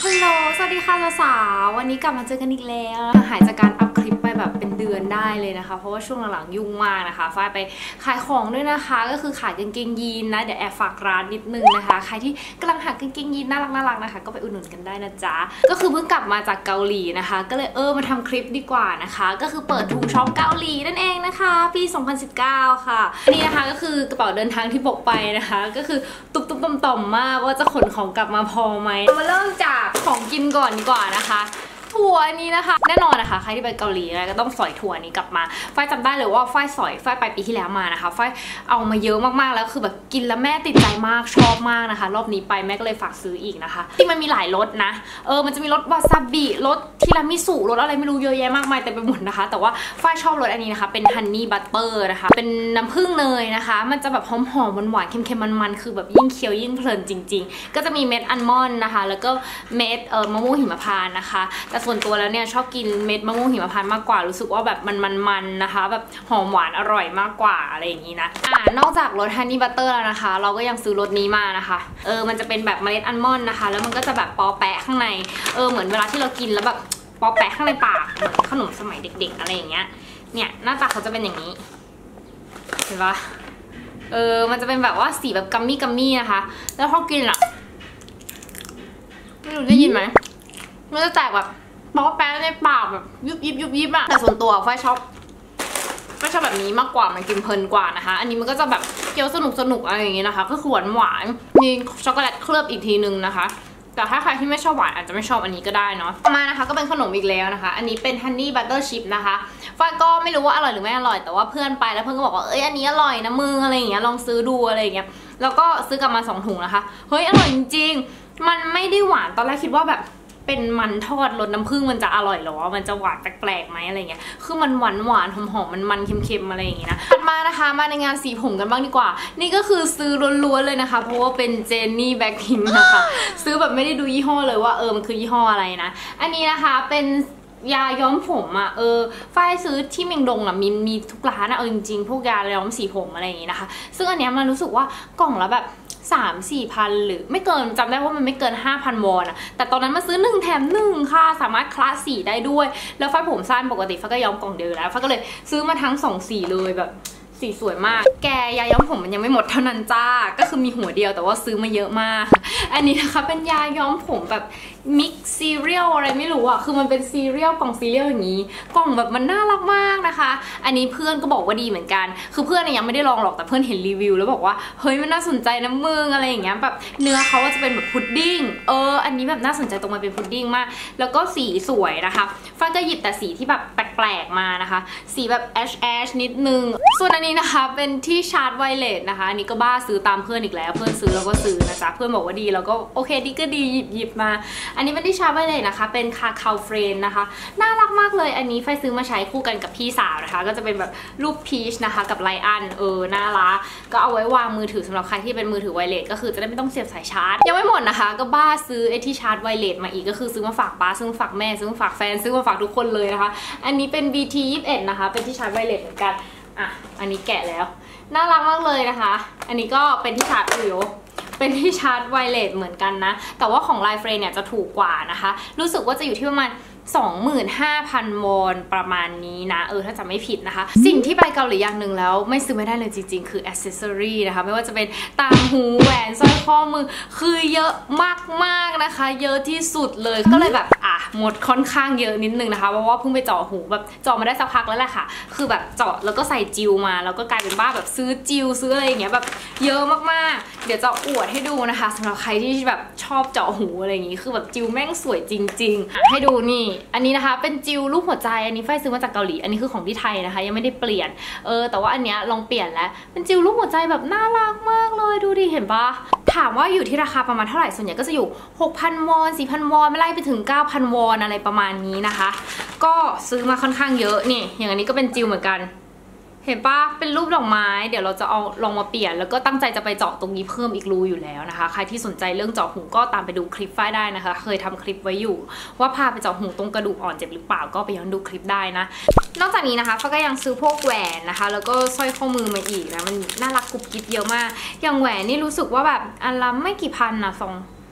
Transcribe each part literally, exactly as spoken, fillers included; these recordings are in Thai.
ฮัลโหลสวัสดีค่ะสาวๆวันนี้กลับมาเจอกันอีกแล้วหายจากการอัพคลิปไปแบบเป็นเดือนได้เลยนะคะเพราะว่าช่วงหลังๆยุ่งมากนะคะฝ้ายไปขายของด้วยนะคะก็คือขายกางเกงยีนนะเดี๋ยวแอบฝากร้านนิดนึงนะคะใครที่กำลังหากางเกงยีนน่ารักน่ารักนะคะก็ไปอุดหนุนกันได้นะจ๊ะก็คือเพิ่งกลับมาจากเกาหลีนะคะก็เลยเออมาทำคลิปดีกว่านะคะก็คือเปิดทูช็อปเกาหลีนั่นเองนะคะปีสองพันสิบเก้าค่ะนี่นะคะก็คือกระเป๋าเดินทางที่ปกไปนะคะก็คือตุ๊บๆต่อมๆมากว่าจะขนของกลับมาพอไหมมาเริ่มจากของกินก่อนดีกว่านะคะถั่วนี้นะคะแน่นอนนะคะใครที่ไปเกาหลีก็ต้องสอยถั่วนี้กลับมาฝ้ายจำได้เลยว่าฝ้ายสอยฝ้ายไปปีที่แล้วมานะคะฝ้ายเอามาเยอะมากๆแล้วคือแบบกินแล้วแม่ติดใจมากชอบมากนะคะรอบนี้ไปแม่ก็เลยฝากซื้ออีกนะคะที่มันมีหลายรสนะเออมันจะมีรสวาซาบิรสทีรามิสุรสอะไรไม่รู้เยอะแยะมากมายแต่ไปหมดนะคะแต่ว่าฝ้ายชอบรสอันนี้นะคะเป็นฮันนี่บัตเตอร์นะคะเป็นน้ำผึ้งเนยนะคะมันจะแบบหอมหอมหวานๆเค็มๆมันๆคือแบบยิ่งเคี้ยวยิ่งเพลินจริงๆก็จะมีเม็ดอัลมอนด์นะคะแล้วก็เม็ดเออมะม่วงหิมพานต์นะคะแต่ส่วนตัวแล้วเนี่ยชอบกินเม็ดมะม่วงหิมพานต์มากกว่ารู้สึกว่าแบบมันมันๆนะคะแบบหอมหวานอร่อยมากกว่าอะไรอย่างนี้นะอ่านอกจากรสฮันนี่บัตเตอร์แล้วนะคะเราก็ยังซื้อรสนี้มานะคะเออมันจะเป็นแบบเมล็ดอัลมอนด์นะคะแล้วมันก็จะแบบปอแปะข้างในเออเหมือนเวลาที่เรากินแล้วแบบปอแปะข้างในปากเหมือนขนมสมัยเด็กๆอะไรอย่างเงี้ยเนี่ยหน้าตาเขาจะเป็นอย่างนี้เห็นปะเออมันจะเป็นแบบว่าสีแบบกัมมี่กัมมี่นะคะแล้วพอกินอ่ะไม่รู้ได้ยินไหมมันจะแตกแบบปอแปะในปากแบบยุบยิบยุบยิบอะแต่ส่วนตัวฝ้ายชอบฝ้ายชอบแบบนี้มากกว่ามันกินเพลินกว่านะคะอันนี้มันก็จะแบบเคี้ยวสนุกสนุกอะไรอย่างเงี้ยนะคะก็คือหวานหวานมีช็อกโกแลตเคลือบอีกทีนึงนะคะแต่ถ้าใครที่ไม่ชอบหวานอาจจะไม่ชอบอันนี้ก็ได้เนาะมานะคะก็เป็นขนมอีกแล้วนะคะอันนี้เป็นฮันนี่บัตเตอร์ชิพนะคะฝ้ายก็ไม่รู้ว่าอร่อยหรือไม่อร่อยแต่ว่าเพื่อนไปแล้วเพื่อนก็บอกว่าเอ้ยอันนี้อร่อยนะมึงอะไรอย่างเงี้ยลองซื้อดูอะไรอย่างเงี้ยแล้วก็ซื้อกลับมาสองถุงนะคะเฮ้ยอร่อยจริงๆมันไม่ได้หวานตอนแรกคิดว่าแบบเป็นมันทอดรสน้ำผึ้งมันจะอร่อยหรอมันจะหวานแปลกๆไหมอะไรเงี้ยคือมันหวานหวานหอมหอมมันมันเค็มๆอะไรอย่างเงี้ยนะถัดมานะคะมาในงานสีผมกันบ้างดีกว่านี่ก็คือซื้อล้วนๆเลยนะคะเพราะว่าเป็นเจนนี่แบ็คพิงค์นะคะซื้อแบบไม่ได้ดูยี่ห้อเลยว่าเออมันคือยี่ห้ออะไรนะอันนี้นะคะเป็นยาย้อมผมอ่ะเออฝ้ายซื้อที่เมียงดงอ่ะมีมีทุกร้านอ่ะเออจริงๆพวกยาย้อมสีผมอะไรอย่างงี้นะคะซึ่งอันเนี้ยมันรู้สึกว่ากล่องละแบบสามสี่พันหรือไม่เกินจำได้ว่ามันไม่เกินห้าพันวอนอะแต่ตอนนั้นมาซื้อหนึ่งแถมหนึ่งค่ะสามารถคลาสสีได้ด้วยแล้วฝ้ายผมสั้นปกติฝ้ายก็ย้อมกล่องเดียวแล้วฝ้ายก็เลยซื้อมาทั้งสองสีเลยแบบสีสวยมากแกยาย้อมผมมันยังไม่หมดเท่านั้นจ้าก็คือมีหัวเดียวแต่ว่าซื้อมาเยอะมากอันนี้นะคะเป็นยาย้อมผมแบบมิกซ์ซีเรียลอะไรไม่รู้อ่ะคือมันเป็นซีเรียลกล่องซีเรียลอย่างนี้กล่องแบบมันน่ารักมากนะคะอันนี้เพื่อนก็บอกว่าดีเหมือนกันคือเพื่อนเนี่ยยังไม่ได้ลองหรอกแต่เพื่อนเห็นรีวิวแล้วบอกว่าเฮ้ยมันน่าสนใจนะมึงอะไรอย่างเงี้ยแบบเนื้อเขาจะเป็นแบบพุดดิ้งเอออันนี้แบบน่าสนใจตรงมันเป็นพุดดิ้งมากแล้วก็สีสวยนะคะฟ้าก็หยิบแต่สีที่แบบแปลกๆมานะคะสีแบบแอชแอชนิดนึงส่วนอันนี้นะคะเป็นที่ชาร์จไวเลสนะคะอันนี้ก็บ้าซื้อตามเพื่อนอีกแล้วเพื่อนซื้อแล้วก็ซื้อนะจ๊ะเพื่อนบอกว่าดีแล้วก็โอเคดีก็ดีหยิบหยิบมาอันนี้เป็นที่ชาร์จไวเลสนะคะเป็นคาคาเฟรนนะคะน่ารักมากเลยอันนี้ไฟซื้อมาใช้คู่กันกับพี่สาวนะคะก็จะเป็นแบบรูปพีชนะคะกับไลอันเออน่ารักก็เอาไว้วางมือถือสำหรับใครที่เป็นมือถือไวเลสก็คือจะได้ไม่ต้องเสียบสายชาร์จยังไม่หมดนะคะก็บ้าซื้อไอที่ชาร์จไวเลสมาอีกก็คือซื้อมาฝากป้าซื้อมาฝากแม่ซื้อมาฝากแฟนซื้อมาฝากทุกคนเลยนะคะอันนี้เป็น บี ที ยี่สิบเอ็ดนะคะเป็นที่ชาร์จไวเลสเหมือนกันอ่ะอันนี้แกะแล้วน่ารักมากเลยนะคะอันนี้ก็เป็นที่ชาร์จอุยเป็นที่ชาร์จไวเลสเหมือนกันนะแต่ว่าของไลฟ์เฟรนเนี่ยจะถูกกว่านะคะรู้สึกว่าจะอยู่ที่ประมาณ สองหมื่นห้าพัน วอนประมาณนี้นะเออถ้าจำไม่ผิดนะคะสิ่งที่ไปเกาหลีอย่างหนึ่งแล้วไม่ซื้อไม่ได้เลยจริงๆคืออ c เซสซอรี่นะคะไม่ว่าจะเป็นต่างหูแหวนสร้อยข้อมือคือเยอะมากๆนะคะเยอะที่สุดเลยก็เลยแบบอ่ะหมดค่อนข้างเยอะนิดนึงนะคะเพราะว่าเพิ่งไปเจาะหูแบบเจาะมาได้สักพักแล้วแหละค่ะคือแบบเจาะแล้วก็ใส่จิวมาแล้วก็กลายเป็นบ้าแบบซื้อจิวซื้ออะไรอย่างเงี้ยแบบเยอะมากๆเดี๋ยวจะอวดให้ดูนะคะสำหรับใครที่แบบชอบเจาะหูอะไรอย่างงี้คือแบบจิวแม่งสวยจริงๆให้ดูนี่อันนี้นะคะเป็นจิวรูปหัวใจอันนี้ไฟซื้อมาจากเกาหลีอันนี้คือของที่ไทยนะคะยังไม่ได้เปลี่ยนเออแต่ว่าอันเนี้ยลองเปลี่ยนแล้วเป็นจิวรูปหัวใจแบบน่ารักมากเลยดูดิเห็นปะถามว่าอยู่ที่ราคาประมาณเท่าไหร่ส่วนใหญ่ก็จะอยู่ หกพัน วอน สี่พัน วอนไม่ไล่ไปถึง เก้าพัน วอนอะไรประมาณนี้นะคะก็ซื้อมาค่อนข้างเยอะนี่อย่างอันนี้ก็เป็นจิวเหมือนกันเห็นปะเป็นรูปดอกไม้เดี๋ยวเราจะเอาลองมาเปลี่ยนแล้วก็ตั้งใจจะไปเจาะตรงนี้เพิ่มอีกรูอยู่แล้วนะคะใครที่สนใจเรื่องเจาะหูก็ตามไปดูคลิปฝ้ายได้นะคะเคยทำคลิปไว้อยู่ว่าพาไปเจาะหูตรงกระดูกอ่อนเจ็บหรือเปล่าก็ไปย้อนดูคลิปได้นะนอกจากนี้นะคะฝ้ายก็ยังซื้อพวกแหวนนะคะแล้วก็สร้อยข้อมือมาอีกนะมันน่ารักกุบกิ๊บเยอะมากอย่างแหวนนี่รู้สึกว่าแบบอันละไม่กี่พันนะสอง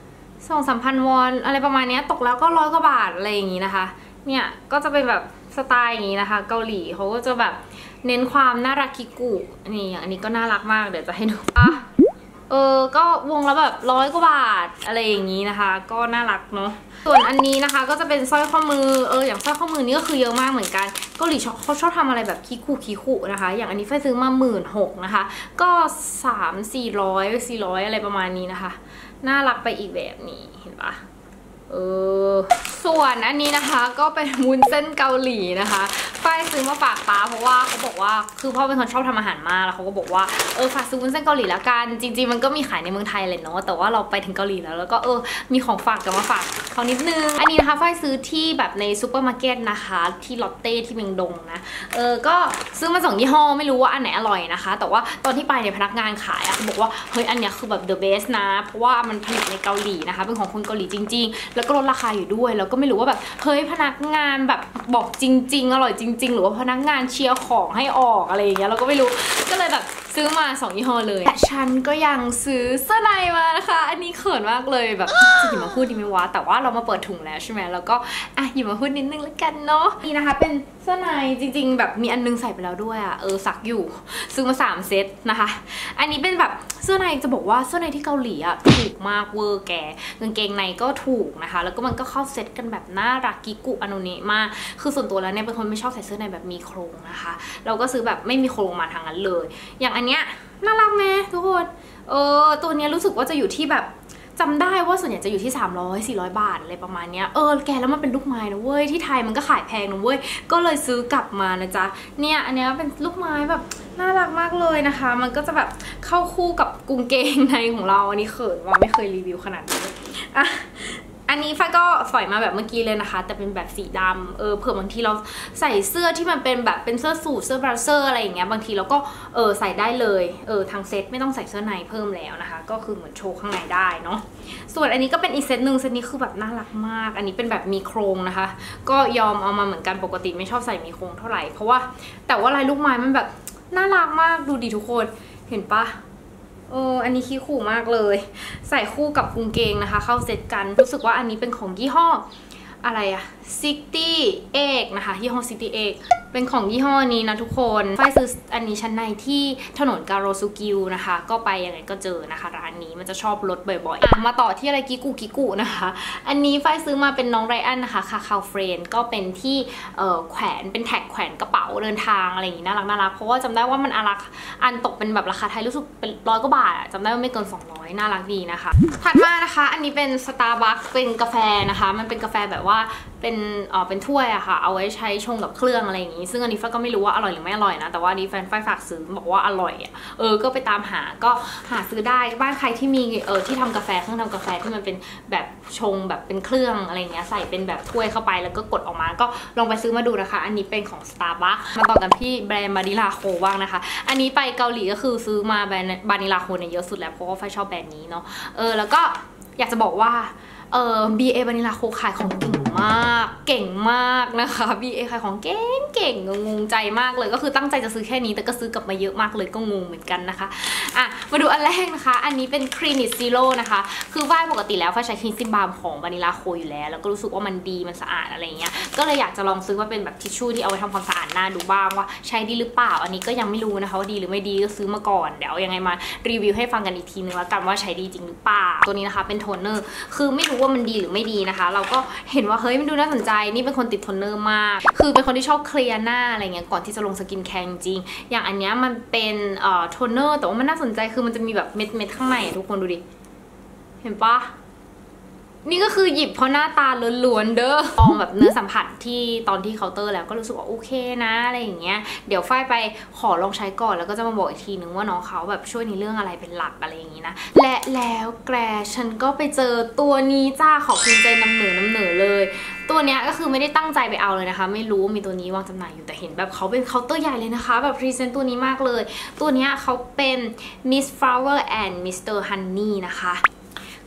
สองสามพันวอนอะไรประมาณนี้ตกแล้วก็ร้อยกว่าบาทอะไรอย่างนี้นะคะเนี่ยก็จะเป็นแบบสไตล์อย่างนี้นะคะเกาหลีเขาก็จะแบบเน้นความน่ารักคิกุนี่อันนี้ก็น่ารักมากเดี๋ยวจะให้ดูอ่ะเออก็วงละแบบร้อยกว่าบาทอะไรอย่างนี้นะคะก็น่ารักเนาะส่วนอันนี้นะคะก็จะเป็นสร้อยข้อมือเอออย่างสร้อยข้อมือนี่ก็คือเยอะมากเหมือนกันเกาหลีเขาชอบทำอะไรแบบคิคุคิคุนะคะอย่างอันนี้ไฟซื้อมาหมื่นหกนะคะก็สามสี่ร้อยสี่ร้อยอะไรประมาณนี้นะคะน่ารักไปอีกแบบนี้เห็นปะเออส่วนอันนี้นะคะก็เป็นวุ้นเส้นเกาหลีนะคะฝ้ายซื้อมาฝากป้าเพราะว่าเขาบอกว่าคือพ่อเป็นคนชอบทำอาหารมากแล้วเขาก็บอกว่าเออฝากซื้อวุ้นเส้นเกาหลีแล้วกันจริงๆมันก็มีขายในเมืองไทยเลยเนาะแต่ว่าเราไปถึงเกาหลีแล้วแล้วก็เออมีของฝากกันมาฝากเขานิดนึงอันนี้นะคะฝ้ายซื้อที่แบบในซูเปอร์มาร์เก็ตนะคะที่ลอตเต้ที่เมียงดงนะเออก็ซื้อมาสองยี่ห้อไม่รู้ว่าอันไหนอร่อยนะคะแต่ว่าตอนที่ไปเนี่ยพนักงานขายอะเขาบอกว่าเฮ้ยอันเนี้ยคือแบบ the best นะเพราะว่ามันผลิตในเกาหลีนะคะเป็นของคนเกาหลีจริงๆแล้วก็ลดราคาอยู่ด้วยแล้วก็ไม่รู้ว่าแบบเฮ้ยพนักงานแบบบอกจริงๆอร่อยจริงๆหรือว่าพนักงานเชียร์ของให้ออกอะไรอย่างเงี้ยเราก็ไม่รู้ก็เลยแบบซื้อมาสองยี่ห้อเลยแต่ฉันก็ยังซื้อเสื้อในมานะคะอันนี้เขินมากเลยแบบจะหยิบมาพูดดีไหมวะแต่ว่าเรามาเปิดถุงแล้วใช่ไหมแล้วก็อ่ะหยิบมาพูดนิดนึงแล้วกันเนาะนี่นะคะเป็นเสื้อในจริงๆแบบมีอันนึงใส่ไปแล้วด้วยอ่ะเออซักอยู่ซื้อมาสามเซตนะคะอันนี้เป็นแบบเสื้อในจะบอกว่าเสื้อในที่เกาหลีอ่ะถูกมากเวอร์แกกางเกงในก็ถูกนะคะแล้วก็มันก็เข้าเซตกันแบบน่ารักกิกุอนุเนะมากคือส่วนตัวแล้วเนี่ยเป็นคนไม่ชอบใส่เสื้อในแบบมีโครงนะคะเราก็ซื้อแบบไม่มีโครงมาทางนั้นเลยอย่างอันเนี้ยน่ารักไหมทุกคนเออตัวเนี้ยรู้สึกว่าจะอยู่ที่แบบจำได้ว่าส่วนใหญ่จะอยู่ที่สามร้อย สี่ร้อยบาทอะไรประมาณเนี้ยเออแกแล้วมันเป็นลูกไม้นะเว้ยที่ไทยมันก็ขายแพงนะเว้ยก็เลยซื้อกลับมานะจ๊ะเนี่ยอันเนี้ยเป็นลูกไม้แบบน่ารักมากเลยนะคะมันก็จะแบบเข้าคู่กับกางเกงในของเราอันนี้เขินว่าไม่เคยรีวิวขนาดนี้อ่ะอันนี้ฝ้ายก็ฝอยมาแบบเมื่อกี้เลยนะคะแต่เป็นแบบสีดำเออเผื่อบางทีเราใส่เสื้อที่มันเป็นแบบเป็นเสื้อสูทเสื้อบราเซอร์อะไรอย่างเงี้ยบางทีเราก็เออใส่ได้เลยเออทางเซ็ตไม่ต้องใส่เสื้อในเพิ่มแล้วนะคะก็คือเหมือนโชว์ข้างในได้เนาะส่วนอันนี้ก็เป็นอีกเซตหนึ่งเซตนี้คือแบบน่ารักมากอันนี้เป็นแบบมีโครงนะคะก็ยอมเอามาเหมือนกันปกติไม่ชอบใส่มีโครงเท่าไหร่เพราะว่าแต่ว่าลายลูกไม้มันแบบน่ารักมากดูดิทุกคนเห็นปะเอออันนี้ขี้ขู่มากเลยใส่คู่กับกางเกงนะคะเข้าเซตกันรู้สึกว่าอันนี้เป็นของยี่ห้ออะไรอะซิตี้เอกนะคะยี่ห้อซิตี้เอกเป็นของยี่ห้อนี้นะทุกคนฝ้ายซื้ออันนี้ชั้นในที่ถนนการโซูกิวนะคะก็ไปยังไงก็เจอนะคะร้านนี้มันจะชอบลดบ่อยๆอ่ะมาต่อที่อะไรกิกุกิกุนะคะอันนี้ฝ้ายซื้อมาเป็นน้องไรอันนะคะคาคาเฟรนก็เป็นที่เอ่อแขวนเป็นแท็กแขวนกระเป๋าเดินทางอะไรอย่างนี้น่ารักน่ารักเพราะว่าจำได้ว่ามันอารักอันตกเป็นแบบราคาไทยรู้สึกเป็นร้อยกว่าบาทจำได้ว่าไม่เกินสองร้อยน่ารักดีนะคะถัดมานะคะอันนี้เป็น Starbucks เป็นกาแฟนะคะมันเป็นกาแฟแบบว่าเป็นเอ่อเป็นถ้วยอะค่ะเอาไว้ใช้ชงกับเครื่องอะไรอย่างนี้ซึ่งอันนี้ฝ้ายก็ไม่รู้ว่าอร่อยหรือไม่อร่อยนะแต่ว่าดีแฟนฝ้ายฝากซื้อบอกว่าอร่อยอะเออก็ไปตามหาก็หาซื้อได้บ้านใครที่มีเออที่ทำกาแฟเครื่องทำกาแฟที่มันเป็นแบบชงแบบเป็นเครื่องอะไรเงี้ยใส่เป็นแบบถ้วยเข้าไปแล้วก็กดออกมาก็ลองไปซื้อมาดูนะคะอันนี้เป็นของ Starbucks มาต่อกันที่แบรนด์บานิลาโคบ้างนะคะอันนี้ไปเกาหลีก็คือซื้อมาแบรนด์บานิลาโคเนี่ยเยอะสุดแล้วเพราะว่าฝ้ายชอบแบรนด์นี้เนาะเออแล้วก็อยากจะบอกว่าเออ บี เอ บานิลาโคขายของเก่งมากเก่งมากนะคะ บี เอ ขายของเก่งเก่งงงใจมากเลยก็คือตั้งใจจะซื้อแค่นี้แต่ก็ซื้อกลับมาเยอะมากเลยก็งงเหมือนกันนะคะอ่ะมาดูอันแรกนะคะอันนี้เป็นคลินิกซีโร่นะคะคือฝ้ายปกติแล้วฝ้ายใช้คลีนซิ่งบาล์มของบานิลาโคอยู่แล้วแล้วก็รู้สึกว่ามันดีมันสะอาดอะไรเงี้ยก็เลยอยากจะลองซื้อมาเป็นแบบทิชชู่ที่เอาไว้ทำความสะอาดหน้าดูบ้างว่าใช้ดีหรือเปล่าอันนี้ก็ยังไม่รู้นะคะว่าดีหรือไม่ดีก็ซื้อมาก่อนเดี๋ยวยังไงมารีวิวให้ฟังกันอีกทีนึงแล้วกันว่าใช้ดีจริงหรือเปล่าตัวนี้นะคะเป็นโทนเนอร์คือไม่รู้ว่ามันดีหรือไม่ดีนะคะเราก็เห็นว่าเฮ้ยมันดูน่าสนใจนี่เป็นคนติดโทนเนอร์มากคือเป็นคนที่ชอบเคลียร์หน้าอะไรเงี้ยก่อนที่จะลงสกินแคร์จริงอย่างอันเนี้ยมันเป็นเอ่อโทนเนอร์แต่ว่ามันน่าสนใจคือมันจะมีแบบเม็ดเม็ดข้างในทุกคนดูดิเห็นปะนี่ก็คือหยิบเพราะหน้าตาล้วนๆเด้อลองแบบเนื้อสัมผัสที่ตอนที่เคาน์เตอร์แล้วก็รู้สึกว่าโอเคนะอะไรอย่างเงี้ยเดี๋ยวฝ้ายไปขอลองใช้ก่อนแล้วก็จะมาบอกอีกทีนึงว่าน้องเขาแบบช่วยในเรื่องอะไรเป็นหลักอะไรอย่างงี้นะและแล้วแกรฉันก็ไปเจอตัวนี้จ้าขอภูมิใจนำเหนือนำเหนือเลยตัวเนี้ยก็คือไม่ได้ตั้งใจไปเอาเลยนะคะไม่รู้มีตัวนี้วางจำหน่ายอยู่แต่เห็นแบบเขาเป็นเคาน์เตอร์ใหญ่เลยนะคะแบบพรีเซนต์ตัวนี้มากเลยตัวเนี้ยเขาเป็น Miss Flower and มิสเตอร์ Honey นะคะ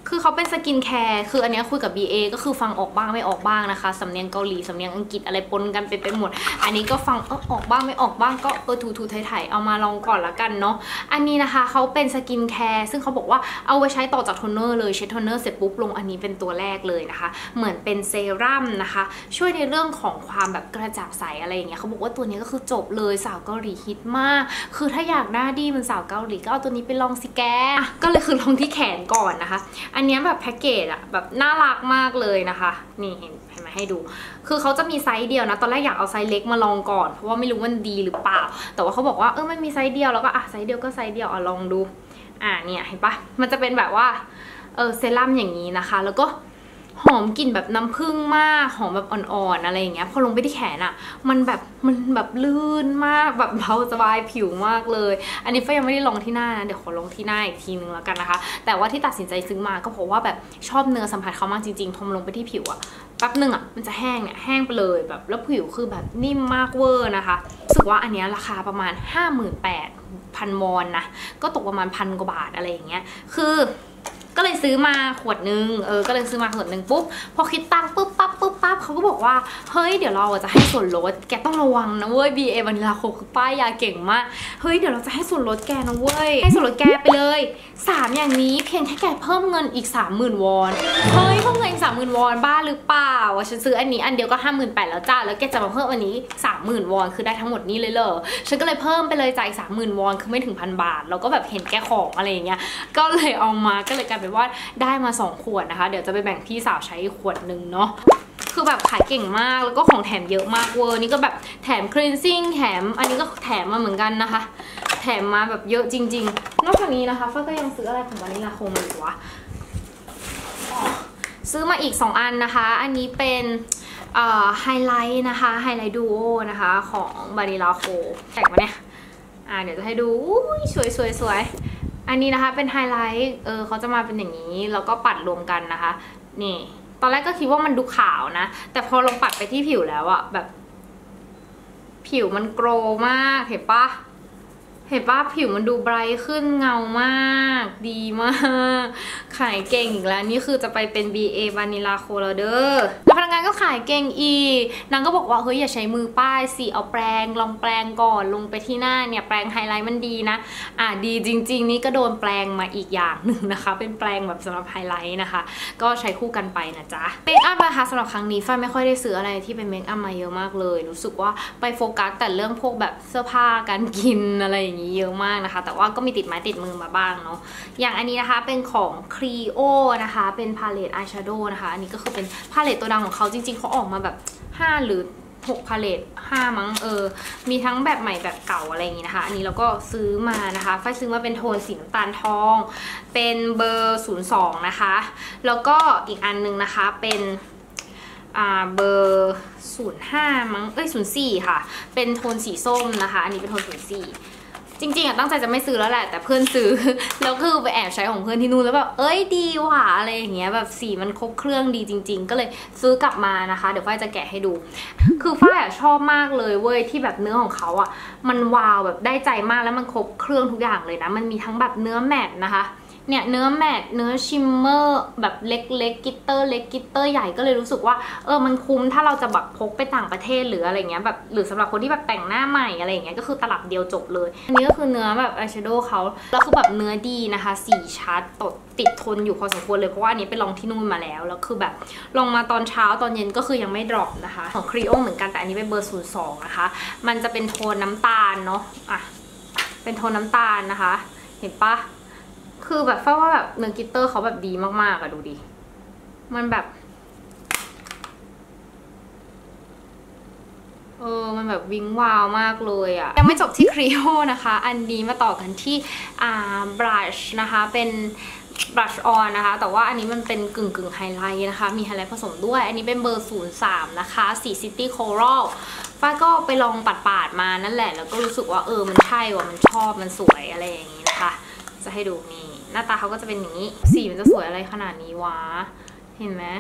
คือเขาเป็นสกินแคร์คืออันนี้คุยกับ บี เอ ก็คือฟังออกบ้างไม่ออกบ้างนะคะสำเนียงเกาหลีสำเนียงอังกฤษอะไรปนกันไปไปหมดอันนี้ก็ฟังเออออกบ้างไม่ออกบ้างก็เออถูๆไถๆเอามาลองก่อนละกันเนาะอันนี้นะคะเขาเป็นสกินแคร์ซึ่งเขาบอกว่าเอาไว้ใช้ต่อจากโทนเนอร์เลยใช้โทนเนอร์เสร็จปุ๊บลงอันนี้เป็นตัวแรกเลยนะคะเหมือนเป็นเซรั่มนะคะช่วยในเรื่องของความแบบกระจ่างใสอะไรอย่างเงี้ยเขาบอกว่าตัวนี้ก็คือจบเลยสาวเกาหลีฮิตมากคือถ้าอยากหน้าดีเหมือนสาวเกาหลีก็เอาตัวนี้ไปลองสิแกก็เลยคือลองที่แขนก่อนนะคะอันนี้แบบแพ็กเกจอะแบบน่ารักมากเลยนะคะนี่เห็นเห็นไหมให้ดูคือเขาจะมีไซส์เดียวนะตอนแรกอยากเอาไซส์เล็กมาลองก่อนเพราะว่าไม่รู้มันดีหรือเปล่าแต่ว่าเขาบอกว่าเออไม่มีไซส์เดียวแล้วก็อ่ะไซส์เดียวก็ไซส์เดียวอ่ะลองดูอ่าเนี่ยเห็นปะมันจะเป็นแบบว่าเออเซรั่มอย่างนี้นะคะแล้วก็หอมกลิ่นแบบน้ำผึ้งมากหอมแบบอ่อนๆอะไรอย่างเงี้ยพอลงไปที่แขนอะมันแบบมันแบบลื่นมากแบบเบาสบายผิวมากเลยอันนี้ฟ้ายังไม่ได้ลองที่หน้านะเดี๋ยวขอลองที่หน้าอีกทีนึงแล้วกันนะคะแต่ว่าที่ตัดสินใจซื้อมาก็เพราะว่าแบบชอบเนื้อสัมผัสเขามากจริงๆทมลงไปที่ผิวอะแป๊บนึงอะมันจะแห้งเนี่ยแห้งไปเลยแบบแล้วผิวคือแบบนิ่มมากเวอร์นะคะรู้สึกว่าอันนี้ราคาประมาณ ห้าหมื่นแปดพัน วอนนะก็ตกประมาณพันกว่าบาทอะไรอย่างเงี้ยคือก็เลยซื้อมาขวดนึงเออก็เลยซื้อมาขวดนึงปุ๊บพอคิดตังค์ปุ๊บปั๊บปุ๊บปั๊บเขาก็บอกว่าเฮ้ยเดี๋ยวเราจะให้ส่วนลดแกต้องระวังนะเว้ย บี เอ วานิลาโคคือป้ายยาเก่งมากเฮ้ยเดี๋ยวเราจะให้ส่วนลดแกนะเว้ยให้ส่วนลดแกไปเลยสามอย่างนี้เพียงแค่แกเพิ่มเงินอีก สามหมื่น วอนเฮ้ยเพิ่มเงินอีก สามหมื่น วอนบ้าหรือเปล่าฉันซื้ออันนี้อันเดียวก็ ห้าหมื่นแปดพัน แล้วจ้าแล้วแกจะมาเพิ่มอันนี้ สามหมื่น วอนคือได้ทั้งหมดนี้เลยเหรอฉันก็เลยเพิ่มไปเลยจ่าย สามหมื่น วอนคือไม่ถึงพันบาทแล้วก็แบบเห็นแกของอะไรอย่างเงี้ยก็เลยเอามาก็เลยกลายเป็นว่าได้มาสองขวดนะคะเดี๋ยวจะไปแบ่งพี่สาวใช้ขวดหนึ่งเนาะคือแบบขายเก่งมากแล้วก็ของแถมเยอะมากเวอร์นี่ก็แบบแถม cleansing แถมอันนี้ก็แถมมาเหมือนกันนะคะแถมมาแบบเยอะจริงๆนอกจากนี้นะคะฟ้าก็ยังซื้ออะไรของวานิลาโคมาอีกวะซื้อมาอีกสองอันนะคะอันนี้เป็นไฮไลท์นะคะไฮไลท์ดูโอนะคะของวานิลาโคแตกมาเนี่ยอ่าเดี๋ยวจะให้ดูสวยสวยสวยอันนี้นะคะเป็นไฮไลท์เออเขาจะมาเป็นอย่างนี้แล้วก็ปัดรวมกันนะคะนี่ตอนแรกก็คิดว่ามันดูขาวนะแต่พอลงปัดไปที่ผิวแล้วอะแบบผิวมันโกรมากเห็นปะเห็นปะผิวมันดูไบรท์ขึ้นเงามากดีมากขายเก่งอีกแล้วนี่คือจะไปเป็น บี เอ วานิลาโคแล้วเด้อแล้วพนักงานก็ขายเก่งอีกนางก็บอกว่าเฮ้ยอย่าใช้มือป้ายสิเอาแปรงลองแปรงก่อนลงไปที่หน้าเนี่ยแปรงไฮไลท์มันดีนะอ่ะดีจริงๆนี่ก็โดนแปรงมาอีกอย่างหนึ่งนะคะเป็นแปรงแบบสำหรับไฮไลท์นะคะก็ใช้คู่กันไปนะจ๊ะเมคอัพนะคะสำหรับครั้งนี้ฝ้ายไม่ค่อยได้ซื้ออะไรที่เป็นเมคอัพมาเยอะมากเลยรู้สึกว่าไปโฟกัสแต่เรื่องพวกแบบเสื้อผ้าการกินอะไรอย่างนี้เยอะมากนะคะแต่ว่าก็มีติดไม้ติดมือมาบ้างเนาะอย่างอันนี้นะคะเป็นของ Clio นะคะเป็นพาเลตอายแชโดว์นะคะอันนี้ก็คือเป็นพาเลตตัวดังของเขาจริงๆเขาออกมาแบบห้าหรือหกพาเลตห้ามั้งเออมีทั้งแบบใหม่แบบเก่าอะไรอย่างนี้นะคะอันนี้เราก็ซื้อมานะคะฝ้ายซื้อมาเป็นโทนสีน้ำตาลทองเป็นเบอร์ศูนย์สองนะคะแล้วก็อีกอันนึงนะคะเป็นอ่าเบอร์ศูนย์ห้ามั้งเอ้ยศูนย์สี่ค่ะเป็นโทนสีส้มนะคะอันนี้เป็นโทนศูนย์สี่จริงๆอะตั้งใจจะไม่ซื้อแล้วแหละแต่เพื่อนซื้อแล้วคือไปแอบใช้ของเพื่อนที่นู่นแล้วแบบเอ้ยดีว่ะอะไรอย่างเงี้ยแบบสีมันครบเครื่องดีจริงๆก็เลยซื้อกลับมานะคะเดี๋ยวฝ้ายจะแกะให้ดูคือฝ้ายชอบมากเลยเว้ยที่แบบเนื้อของเขาอะมันวาวแบบได้ใจมากแล้วมันครบเครื่องทุกอย่างเลยนะมันมีทั้งแบบเนื้อแมตนะคะเนี่ยเนื้อแมตเนื้อชิมเมอร์แบบเล็กๆกิตเตอร์เล็กกิตเตอร์ใหญ่ก็เลยรู้สึกว่าเออมันคุ้มถ้าเราจะแบบพกไปต่างประเทศหรืออะไรเงี้ยแบบหรือสำหรับคนที่แบบแต่งหน้าใหม่อะไรเงี้ยก็คือตลับเดียวจบเลยอันนี้ก็คือเนื้อแบบอายแชโดว์เขาแล้วคือแบบเนื้อดีนะคะสีชัดตดติดทนอยู่พอสมควรเลยเพราะว่าอันนี้ไปลองที่นู่นมาแล้วแล้วคือแบบลองมาตอนเช้าตอนเย็นก็คือยังไม่ดรอปนะคะของ Clio เหมือนกันแต่อันนี้เป็นเบอร์ศูนย์สองนะคะมันจะเป็นโทนน้ำตาลเนาะอ่ะเป็นโทนน้ำตาลนะคะเห็นปะคือแบบฝ้ายว่าแบบเนื้อกิตเตอร์เขาแบบดีมากๆอะดูดิมันแบบเออมันแบบวิ้งวาวมากเลยอะยังไม่จบที่ Clio นะคะอันนี้มาต่อกันที่อ่า brush นะคะเป็น brush on นะคะแต่ว่าอันนี้มันเป็นกึ่งกึ่งไฮไลท์นะคะมีไฮไลท์ผสมด้วยอันนี้เป็นเบอร์ศูนย์สามนะคะสี City Coral ฝ้ายก็ไปลองปาดๆมานั่นแหละแล้วก็รู้สึกว่าเออมันใช่ว่ะมันชอบมันสวยอะไรอย่างนี้นะคะจะให้ดูนี่หน้าตาเขาก็จะเป็นอย่างนี้สีมันจะสวยอะไรขนาดนี้วะเห็นไหม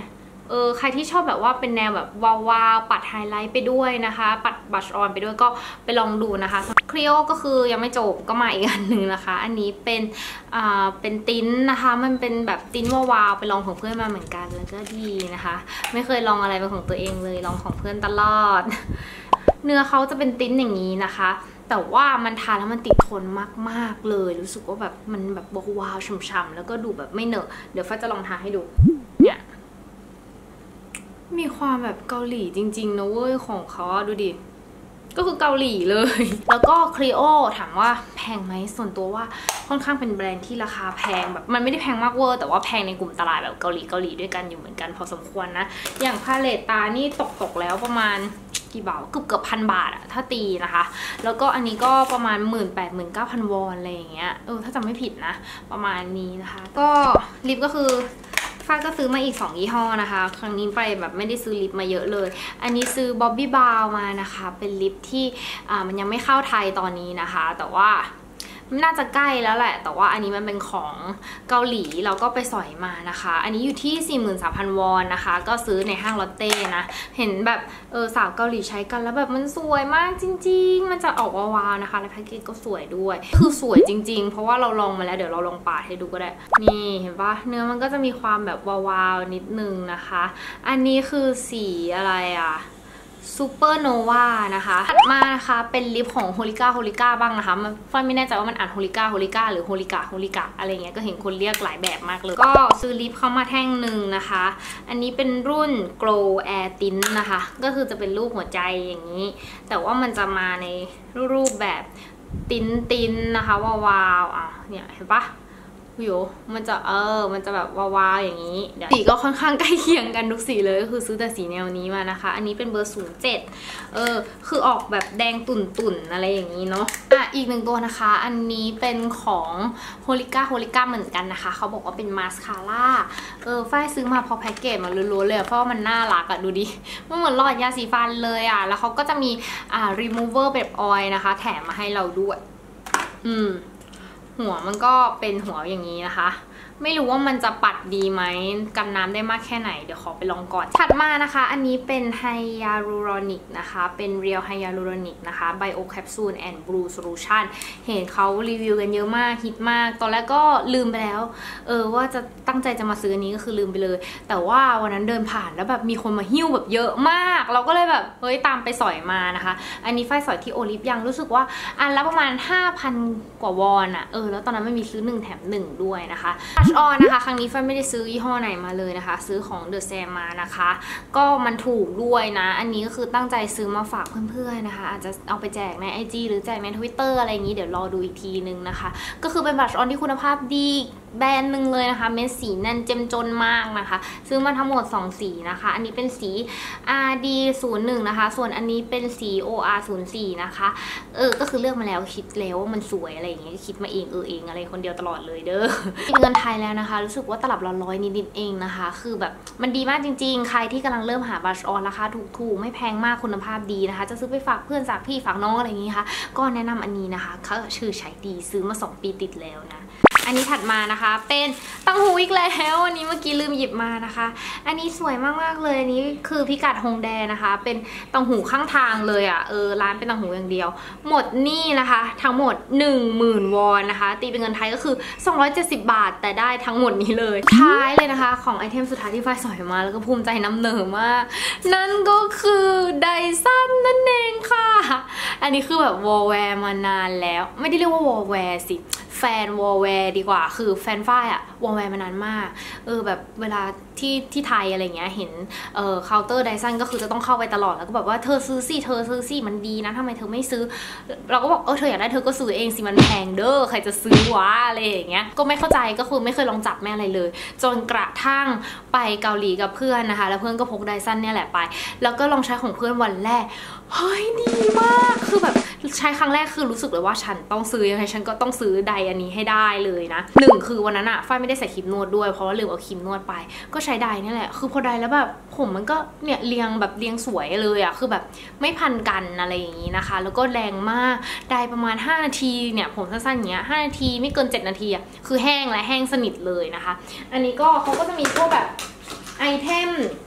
เออใครที่ชอบแบบว่าเป็นแนวแบบวาวๆปัดไฮไลท์ไปด้วยนะคะปัดบัชออนไปด้วยก็ไปลองดูนะคะครีโอก็คือยังไม่จบก็มาอีกอันหนึ่งนะคะอันนี้เป็นอ่าเป็นติ้นนะคะมันเป็นแบบติ้นวาวๆไปลองของเพื่อนมาเหมือนกันแล้วก็ดีนะคะไม่เคยลองอะไรเป็นของตัวเองเลยลองของเพื่อนตลอดเนื้อเขาจะเป็นติ้นอย่างนี้นะคะแต่ว่ามันทานแล้วมันติดทนมากๆเลยรู้สึกว่าแบบมันแบบว้าวฉ่ำๆแล้วก็ดูแบบไม่เหนอะเดี๋ยวฟ้าจะลองทาให้ดูเนี่ยมีความแบบเกาหลีจริงๆนะเว้ยของเขาดูดิก็คือเกาหลีเลยแล้วก็ครีโอถามว่าแพงไหมส่วนตัวว่าค่อนข้างเป็นแบรนด์ที่ราคาแพงแบบมันไม่ได้แพงมากเวอร์แต่ว่าแพงในกลุ่มตลาดแบบเกาหลีเกาหลีด้วยกันอยู่เหมือนกันพอสมควรนะอย่างพาเลตตานี่ตกตกแล้วประมาณกี่บาทเกือบเกือบพันบาทอะถ้าตีนะคะแล้วก็อันนี้ก็ประมาณหมื่นแปดหมื่นเก้าพันวอนอะไรอย่างเงี้ยเออถ้าจำไม่ผิดนะประมาณนี้นะคะก็ลิปก็คือฟ้าก็ซื้อมาอีกสองยี่ห้อนะคะครั้งนี้ไปแบบไม่ได้ซื้อลิปมาเยอะเลยอันนี้ซื้อ Bobbi Brown มานะคะเป็นลิปที่อ่ามันยังไม่เข้าไทยตอนนี้นะคะแต่ว่าน่าจะใกล้แล้วแหละแต่ว่าอันนี้มันเป็นของเกาหลีเราก็ไปสอยมานะคะอันนี้อยู่ที่ สี่หมื่นสามพัน วอนนะคะก็ซื้อในห้างลอตเต้นะเห็นแบบเออสาวเกาหลีใช้กันแล้วแบบมันสวยมากจริงๆมันจะออกวาวๆนะคะและแพ็กเกจก็สวยด้วยคือสวยจริงๆเพราะว่าเราลองมาแล้วเดี๋ยวเราลองปาดให้ดูก็ได้นี่เห็นปะเนื้อมันก็จะมีความแบบวาวๆนิดนึงนะคะอันนี้คือสีอะไรอ่ะซูเปอร์โนวานะคะถัดมานะคะเป็นลิปของโฮลิก้าโฮลิก้าบ้างนะคะมันฟ้าไม่แน่ใจว่ามันอ่านโฮลิก้าโฮลิก้าหรือโฮลิกาโฮลิกาอะไรเงี้ยก็เห็นคนเรียกหลายแบบมากเลยก็ซื้อลิปเข้ามาแท่งหนึ่งนะคะอันนี้เป็นรุ่น Glow Air Tint นะคะก็คือจะเป็นรูปหัวใจอย่างนี้แต่ว่ามันจะมาในรูปแบบติ้นติ้นนะคะวาวๆอ่ะเนี่ยเห็นปะวิวมันจะเออมันจะแบบวาวๆอย่างนี้เดี๋ยวสีก็ค่อนข้างใกล้เคียงกันทุกสีเลยก็คือซื้อแต่สีแนวนี้มานะคะอันนี้เป็นเบอร์ศูนย์เจ็ดเออคือออกแบบแดงตุ่นๆอะไรอย่างนี้เนาะอ่ะอีกหนึ่งตัวนะคะอันนี้เป็นของโฮลิก้าโฮลิก้าเหมือนกันนะคะเขาบอกว่าเป็นมาสคาร่าเออฝ้ายซื้อมาพอแพ็กเกจมาล้วนๆเลยเพราะว่ามันน่ารักอะดูดิมันเหมือนหลอดยาสีฟันเลยอะแล้วเขาก็จะมีอ่า remover แบบออยล์นะคะแถมมาให้เราด้วยอืมหัวมันก็เป็นหัวอย่างนี้นะคะไม่รู้ว่ามันจะปัดดีไหมกันน้ำได้มากแค่ไหนเดี๋ยวขอไปลองก่อนถัดมานะคะอันนี้เป็นไฮยาลูรอนิกนะคะเป็นเรียลไฮยาลูรอนิกนะคะไบโอแคปซูลแอนด์บลูโซลูชันเห็นเขารีวิวกันเยอะมากฮิตมากตอนแรกก็ลืมไปแล้วเออว่าจะตั้งใจจะมาซื้ออันนี้ก็คือลืมไปเลยแต่ว่าวันนั้นเดินผ่านแล้วแบบมีคนมาหิ้วแบบเยอะมากเราก็เลยแบบเฮ้ยตามไปสอยมานะคะอันนี้ไฟสอยที่โอลิฟยังรู้สึกว่าอันละประมาณ ห้าพัน กว่าวอนอะเออแล้วตอนนั้นไม่มีซื้อหนึ่งแถมหนึ่งด้วยนะคะออนนะคะครั้งนี้ฟ้าไม่ได้ซื้อยี่ห้อไหนมาเลยนะคะซื้อของเดอะแซมมานะคะก็มันถูกด้วยนะอันนี้ก็คือตั้งใจซื้อมาฝากเพื่อนๆนะคะอาจจะเอาไปแจกใน ไอ จี หรือแจกใน ทวิตเตอร์ อะไรอย่างนี้เดี๋ยวรอดูอีกทีนึงนะคะก็คือเป็นบัตรออนที่คุณภาพดีแบรนด์หนึ่งเลยนะคะเม็ดสีแน่นเจ้มจนมากนะคะซื้อมาทั้งหมดสองสีนะคะอันนี้เป็นสี อาร์ ดี ศูนย์หนึ่ง นะคะส่วนอันนี้เป็นสี โอ อาร์ ศูนย์สี่ นะคะเออก็คือเลือกมาแล้วคิดแล้วว่ามันสวยอะไรอย่างเงี้ยคิดมาเองเออเองอะไรคนเดียวตลอดเลยเด้อเงินไทยแล้วนะคะรู้สึกว่าตลับละร้อยนิดๆเองนะคะคือแบบมันดีมากจริงๆใครที่กำลังเริ่มหาบัชออนราคาถูกๆไม่แพงมากคุณภาพดีนะคะจะซื้อไปฝากเพื่อนฝากพี่ฝากน้องอะไรอย่างงี้ค่ะก็แนะนำอันนี้นะคะเขาชื่อใช้ดีซื้อมาสองปีติดแล้วนะอันนี้ถัดมานะคะเป็นตังหูอีกแล้วอันนี้เมื่อกี้ลืมหยิบมานะคะอันนี้สวยมากๆเลยอันนี้คือพิกัดฮงแดนะคะเป็นตังหูข้างทางเลยอ่ะเออร้านเป็นตังหูอย่างเดียวหมดนี่นะคะทั้งหมด หนึ่งหมื่น วอนนะคะตีเป็นเงินไทยก็คือสองร้อยเจ็ดสิบบาทแต่ได้ทั้งหมดนี้เลยท้ายเลยนะคะของไอเทมสุดท้ายที่ฝ้ายสอยมาแล้วก็ภูมิใจนำเหนอมากนั่นก็คือไดสันนั่นเองค่ะอันนี้คือแบบวอลแวร์มานานแล้วไม่ได้เรียกว่าวอลแวร์สิแฟนวอลแวร์ดีกว่าคือแฟนฝ้ายอะวอลแวร์มานานมากเออแบบเวลาที่ที่ไทยอะไรเงี้ยเห็นเอ่อเคาน์เตอร์ไดสันก็คือจะต้องเข้าไปตลอดแล้วก็แบบว่าเธอซื้อสิเธอซื้อสิมันดีนะทำไมเธอไม่ซื้อเราก็บอกเออเธออยากได้เธอก็ซื้อเองสิมันแพงเด้อใครจะซื้อวะอะไรอย่างเงี้ยก็ไม่เข้าใจก็คือไม่เคยลองจับแม่อะไรเลยจนกระทั่งไปเกาหลีกับเพื่อนนะคะแล้วเพื่อนก็พกไดสันเนี่ยแหละไปแล้วก็ลองใช้ของเพื่อนวันแรกเฮ้ยดีมากคือแบบใช้ครั้งแรกคือรู้สึกเลยว่าฉันต้องซื้อยังไงฉันก็ต้องซื้อไดอันนี้ให้ได้เลยนะหนึ่งคือวันนั้นอะฝ้ายไม่ได้ใส่ครีมนวดด้วยเพราะว่าลืมเอาครีมนวดไปก็ใช้ไดนี่แหละคือพอไดแล้วแบบผมมันก็เนี่ยเรียงแบบเรียงสวยเลยอะคือแบบไม่พันกันอะไรอย่างนี้นะคะแล้วก็แรงมากไดประมาณห้านาทีเนี่ยผมสั้นๆอย่างเงี้ยห้านาทีไม่เกินเจ็ดนาทีอะคือแห้งและแห้งสนิทเลยนะคะอันนี้ก็เขาก็จะมีพวกแบบไอเทม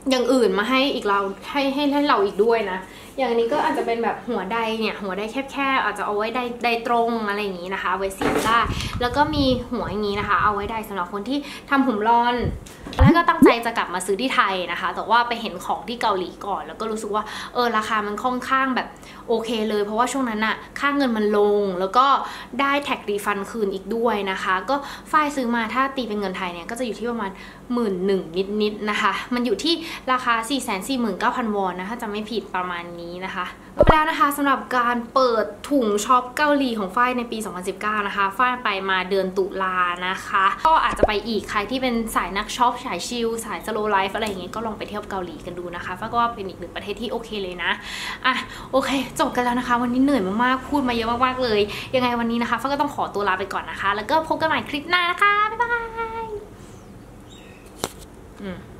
อย่างอื่นมาให้อีกเราให้ให้ให้เราอีกด้วยนะอย่างนี้ก็อาจจะเป็นแบบหัวไดเนี่ยหัวไดแคบๆอาจจะเอาไว้ไดไดตรงอะไรอย่างนี้นะคะไว้เสียบได้แล้วก็มีหัวอย่างนี้นะคะเอาไว้ไดสำหรับคนที่ทำผมรอนแล้วก็ตั้งใจจะกลับมาซื้อที่ไทยนะคะแต่ว่าไปเห็นของที่เกาหลีก่อนแล้วก็รู้สึกว่าเออราคามันค่อนข้างแบบโอเคเลยเพราะว่าช่วงนั้นอะค่าเงินมันลงแล้วก็ได้แท็กรีฟันคืนอีกด้วยนะคะก็ฝ้ายซื้อมาถ้าตีเป็นเงินไทยเนี่ยก็จะอยู่ที่ประมาณหมื่นหนึ่งนิดๆนะคะมันอยู่ที่ราคา สี่แสนสี่หมื่นเก้าพัน วอนนะถ้าจะไม่ผิดประมาณนี้นะคะก็แล้วนะคะสำหรับการเปิดถุงช็อปเกาหลีของฝ้ายในปีสองพันสิบเก้านะคะฝ้ายไปมาเดือนตุลานะคะก็อาจจะไปอีกใครที่เป็นสายนักช็อปสายชิลสายสโลว์ไลฟ์อะไรอย่างเงี้ยก็ลองไปเที่ยวเกาหลีกันดูนะคะฝ้ายก็ว่าเป็นอีกหนึ่งประเทศที่โอเคเลยนะอ่ะโอเคจบกันแล้วนะคะวันนี้เหนื่อยมากๆพูดมาเยอะมากๆเลยยังไงวันนี้นะคะฝ้ายก็ต้องขอตัวลาไปก่อนนะคะแล้วก็พบกันใหม่คลิปหน้านะคะบ๊ายบาย